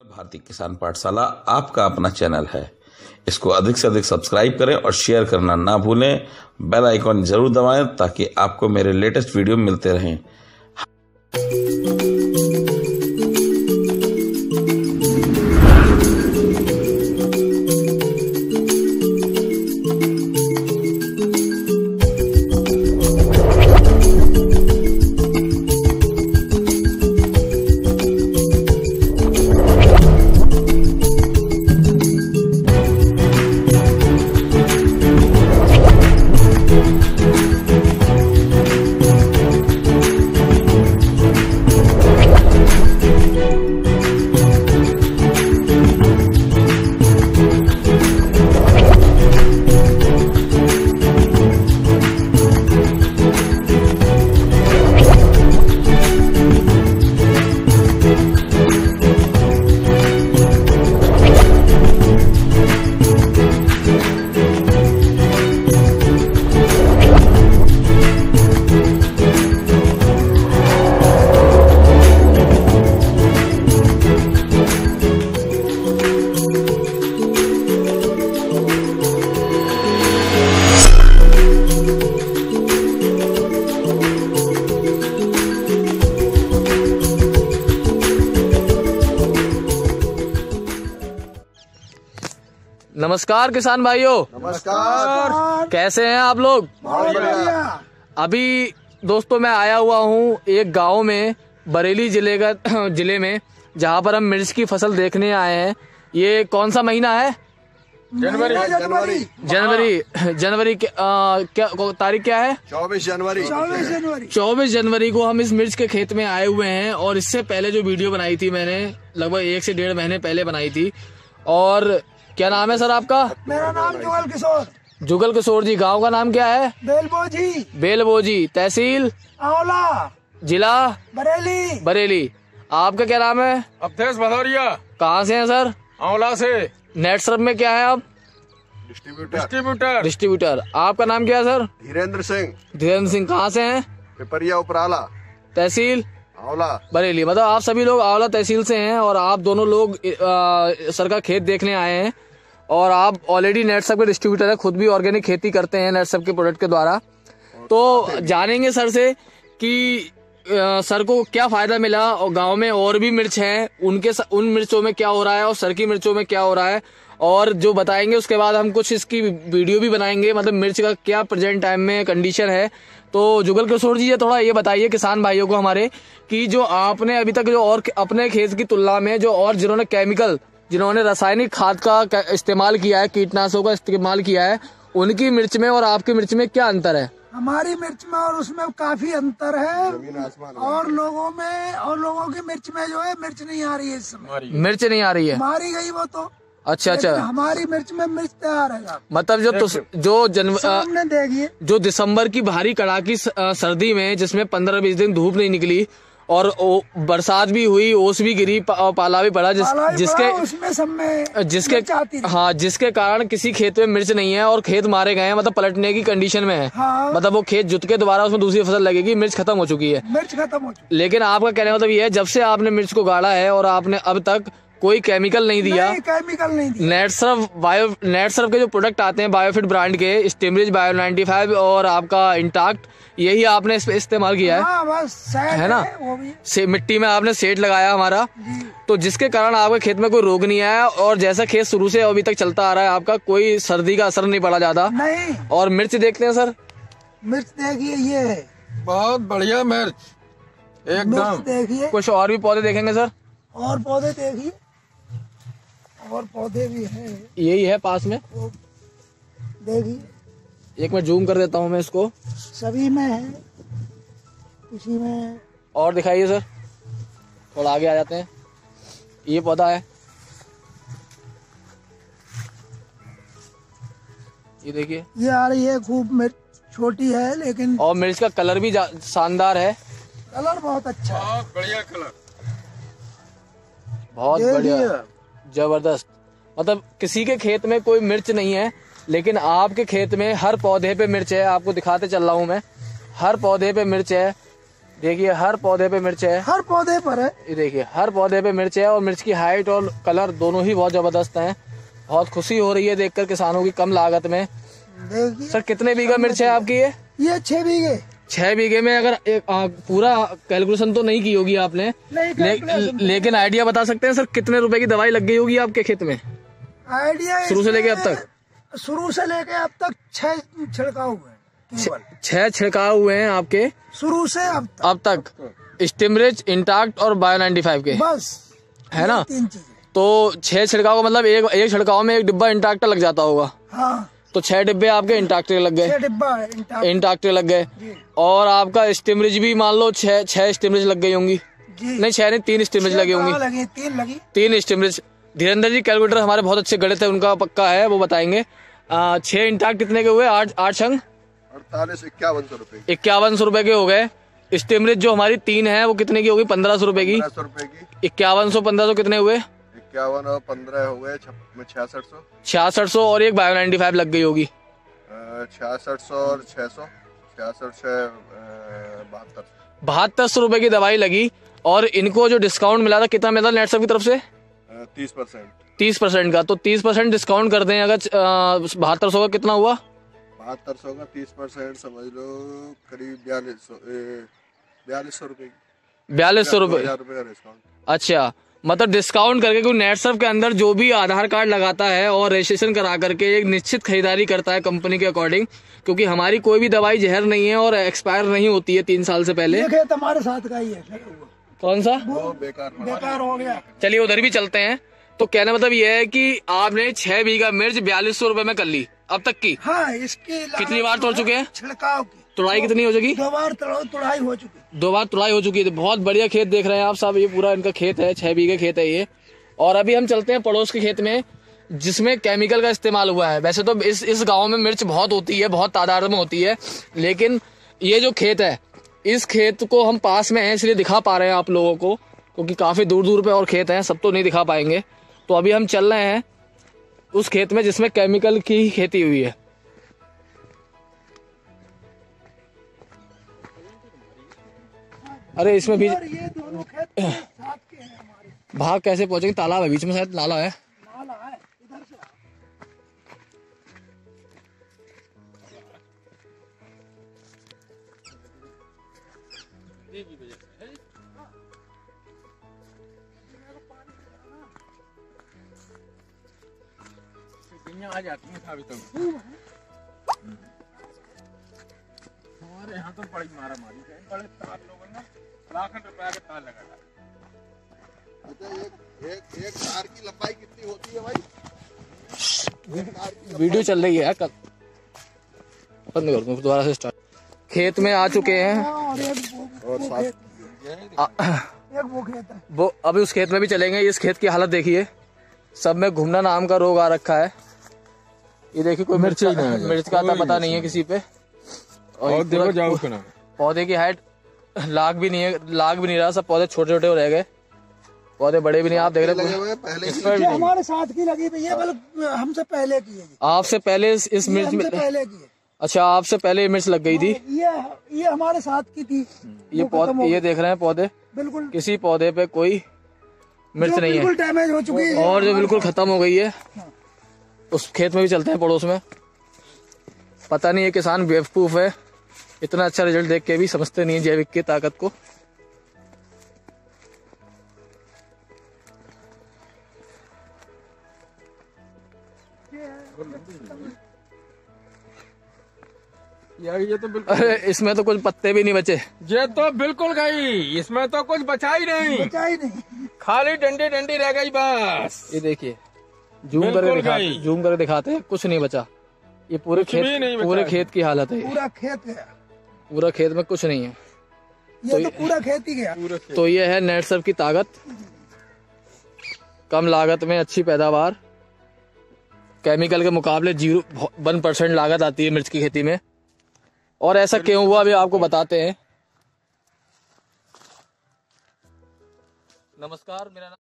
भारतीय किसान पाठशाला आपका अपना चैनल है। इसको अधिक से अधिक सब्सक्राइब करें और शेयर करना ना भूलें। बेल आइकॉन जरूर दबाएं ताकि आपको मेरे लेटेस्ट वीडियो मिलते रहें। नमस्कार किसान भाइयों। नमस्कार। कैसे हैं आप लोग? अभी दोस्तों मैं आया हुआ हूँ एक गांव में, बरेली जिले में, जहाँ पर हम मिर्च की फसल देखने आए हैं। ये कौन सा महीना है? जनवरी क्या तारीख क्या है? 24 जनवरी को हम इस मिर्च के खेत में आए हुए हैं। और इससे पहले जो वीडियो बनाई थी मैंने, लगभग 1 से 1.5 महीने पहले बनाई थी। और क्या नाम है सर आपका? मेरा नाम जुगल किशोर। जुगल किशोर जी। गांव का नाम क्या है? बेलबोजी। तहसील आंवला, जिला बरेली। आपका क्या नाम है? अवधेश भदौरिया। कहाँ से हैं सर? आंवला से। नेट सर्व में क्या है आप? डिस्ट्रीब्यूटर। आपका नाम क्या है सर? धीरेन्द्र सिंह। कहाँ से हैं? पिपरिया उपराला, तहसील आंवला, बरेली। मतलब आप सभी लोग आंवला तहसील से हैं और आप दोनों लोग सर का खेत देखने आए हैं। और आप ऑलरेडी नेट सर्व के डिस्ट्रीब्यूटर हैं, खुद भी ऑर्गेनिक खेती करते हैं नेट सर्व के प्रोडक्ट के द्वारा। तो जानेंगे सर से कि सर को क्या फायदा मिला और गांव में और भी मिर्च है, उन मिर्चों में क्या हो रहा है और सर की मिर्चों में क्या हो रहा है, और जो बताएंगे उसके बाद हम कुछ इसकी वीडियो भी बनाएंगे, मतलब मिर्च का क्या प्रेजेंट टाइम में कंडीशन है। तो जुगल किशोर जी, ये थोड़ा ये बताइए किसान भाइयों को हमारे कि जो आपने अभी तक जो और अपने खेत की तुलना में जो और जिन्होंने रासायनिक खाद का इस्तेमाल किया है, कीटनाशकों का इस्तेमाल किया है, उनकी मिर्च में और आपकी मिर्च में क्या अंतर है? हमारी मिर्च में और उसमें काफी अंतर है। और लोगों की मिर्च में जो है मिर्च नहीं आ रही है इस समय। मिर्च नहीं आ रही है? मारी गई वो तो। अच्छा। हमारी मिर्च में मिर्च तैयार है। मतलब जो दिसंबर की भारी कड़ाकी सर्दी में, जिसमें 15-20 दिन धूप नहीं निकली और बरसात भी हुई, ओस भी गिरी, पाला भी पड़ा, जिसके कारण किसी खेत में मिर्च नहीं है और खेत मारे गए हैं, मतलब पलटने की कंडीशन में है। हाँ। मतलब वो खेत जुत के दोबारा उसमें दूसरी फसल लगेगी, मिर्च खत्म हो चुकी है। लेकिन आपका कहने का मतलब ये है, जब से आपने मिर्च को गाड़ा है और आपने अब तक कोई केमिकल नहीं दिया। नेट सर्व के जो प्रोडक्ट आते हैं बायोफिट ब्रांड के, स्टिमरिज बायो 95 और आपका इंटैक्ट, यही आपने इस पे इस्तेमाल किया है। हाँ, बस है ना? मिट्टी में आपने सेट लगाया हमारा, तो जिसके कारण आपके खेत में कोई रोग नहीं आया। और जैसा खेत शुरू से अभी तक चलता आ रहा है, आपका कोई सर्दी का असर नहीं पड़ा ज्यादा। नहीं। और मिर्च देखते हैं सर। मिर्च देखिए, ये है बहुत बढ़िया मिर्च एकदम। देखिए, कुछ और भी पौधे देखेंगे सर? और पौधे देखिए, और पौधे भी हैं। यही है पास में, देखिए। एक मैं जूम कर देता हूँ मैं इसको। सभी में है, इसी में। और दिखाइए सर, थोड़ा आगे आ जाते हैं। ये पौधा है, ये देखिए। ये आ रही है खूब मिर्च, छोटी है लेकिन। और मिर्च का कलर भी शानदार है। कलर बहुत अच्छा है। बहुत बढ़िया कलर, बहुत बढ़िया, जबरदस्त। मतलब किसी के खेत में कोई मिर्च नहीं है, लेकिन आपके खेत में हर पौधे पे मिर्च है। आपको दिखाते चल रहा हूँ मैं, हर पौधे पे मिर्च है। देखिए हर पौधे पे मिर्च है, हर पौधे पर है। ये देखिए हर पौधे पे मिर्च है और मिर्च की हाइट और कलर दोनों ही बहुत जबरदस्त हैं। बहुत खुशी हो रही है देखकर किसानों की कम लागत में। देखिए सर कितने बीघा मिर्च है आपकी ये 6 बीघे। 6 बीघे में अगर एक पूरा कैलकुलेशन तो नहीं की होगी आपने, नहीं लेकिन आइडिया बता सकते हैं सर कितने रुपए की दवाई लग गई होगी आपके खेत में आइडिया शुरू से लेके अब तक? शुरू से लेके अब तक 6 छिड़काव हुए हैं केवल। 6 छिड़काव हुए हैं आपके शुरू से अब तक स्टिमरिच, इंटैक्ट और बायो 95 के, बस है ना? 3 चीजें। तो 6 छिड़काव का मतलब एक छिड़काव में 1 डिब्बा इंटैक्ट लग जाता होगा। हाँ तो 6 डिब्बे आपके इंटैक्ट लग गए, 6 डिब्बा इंटैक्ट लग गए। और आपका स्टिमरिच भी मान लो 6 स्टिमरिच लग गई होंगी। जी। नहीं 6 नहीं 3 स्टिमरिच लगी होंगी। 3 लगी। 3 स्टिमरिच। धीरेन्द्र जी कैलकुलेटर हमारे बहुत अच्छे गणित है उनका पक्का है, वो बताएंगे। 6 इंटैक्ट कितने के हुए? 8 छंग 48-51 रुपए 5100 रुपए के हो गए। स्टिमरिच जो हमारी 3 है वो कितने की होगी? 1500 रुपए की। 1500 रुपए की 5100 1500 कितने हुए? 51 और 15 हो गए 6600 6600 और एक बायो 95 लग गई होगी। 6600 और 600 66 7200 रुपए की दवाई लगी। और इनको जो डिस्काउंट मिला था कितना मिला था नेटसप की तरफ से? 30%। 30% का। तो 30% डिस्काउंट कर दें अगर 7200 का कितना हुआ? 7200 का 30% समझ लो करीब 4200 रुपए 4200 रुपए। 2000 रुपए का डिस्काउंट। अच्छा, मतलब डिस्काउंट करके, क्योंकि नेटसप के अंदर जो भी आधार कार्ड लगाता है और रजिस्ट्रेशन करा करके एक निश्चित खरीदारी करता है कंपनी के अकॉर्डिंग, क्योंकि हमारी कोई भी दवाई जहर नहीं है और एक्सपायर नहीं होती है 3 साल से पहले। ये खेत हमारे साथ का ही है। कौन सा? वो बेकार हो गया। चलिए उधर भी चलते हैं। तो कहने मतलब ये है कि आपने 6 बीघा मिर्च 4200 रुपए में कर ली अब तक की। हाँ, इसकी कितनी बार तोड़ चुके हैं? छिड़काव की तुड़ाई कितनी हो चुकी? 2 बार तुड़ाई हो चुकी। 2 बार तुड़ाई हो चुकी है। बहुत बढ़िया खेत देख रहे हैं आप सब, ये पूरा इनका खेत है, 6 बीघे खेत है ये। और अभी हम चलते हैं पड़ोस के खेत में जिसमें केमिकल का इस्तेमाल हुआ है। वैसे तो इस गाँव में मिर्च बहुत होती है, बहुत तादाद में होती है, लेकिन ये जो खेत है, इस खेत को हम पास में हैं इसलिए दिखा पा रहे हैं आप लोगों को, क्योंकि काफी दूर दूर पे और खेत हैं, सब तो नहीं दिखा पाएंगे। तो अभी हम चल रहे हैं उस खेत में जिसमें केमिकल की ही खेती हुई है। अरे इसमें भी और ये दोनों खेत साथ के हैं हमारे। भाग कैसे पहुंचेंगे? तालाब है बीच में, शायद नाला है। नाला है इधर से। आ जाती है अभी तो। हमारे यहाँ तो बड़ी मारा मारी है, बड़े तार लोगों ने लाखों रुपया के तार लगा। अच्छा एक तार की लंबाई कितनी होती है भाई? वीडियो चल रही है, कल बंद कर दूं, दोबारा से स्टार्ट। खेत में आ चुके हैं और एक वो खेत है। वो अभी उस खेत में भी चलेंगे। इस खेत की हालत देखिए, सब में घुमना नाम का रोग आ रखा है। ये देखिए कोई मिर्च का आता पता नहीं है किसी पे। और देखो जाओ ना, पौधे की हाइट लाग भी नहीं रहा, सब पौधे छोटे छोटे रह गए, पौधे बड़े भी नहीं। आप देख रहे हैं पहले ये हमारे साथ की लगी हुई है, बल्कि हमसे पहले की है। आपसे पहले इस मिर्च में? हमसे पहले की है। अच्छा, आपसे पहले मिर्च लग गई थी। ये हमारे साथ की थी। ये पौधे, ये देख रहे हैं पौधे, बिल्कुल किसी पौधे पे कोई मिर्च नहीं है, बिल्कुल डैमेज हो चुकी है और जो बिल्कुल खत्म हो गई है। उस खेत में भी चलते हैं पड़ोस में। पता नहीं ये किसान बेवकूफ है, इतना अच्छा रिजल्ट देख के भी समझते नहीं है जैविक की ताकत को। यार ये तो बिल्कुल, अरे इसमें तो कुछ पत्ते भी नहीं बचे। ये तो बिल्कुल गई, इसमें तो कुछ बचा ही नहीं, बचा ही नहीं। खाली डंडी डंडी रह गई बस। ये देखिए, जूम करके दिखाते हैं, कुछ नहीं बचा। ये पूरे खेत की हालत है। पूरा खेत गया, पूरा खेत में कुछ नहीं है। ये तो पूरा खेत ही गया। तो ये है नेटसप की ताकत, कम लागत में अच्छी पैदावार। केमिकल के मुकाबले 1% लागत आती है मिर्च की खेती में। और ऐसा क्यों हुआ अभी आपको बताते हैं। नमस्कार, मेरा नाम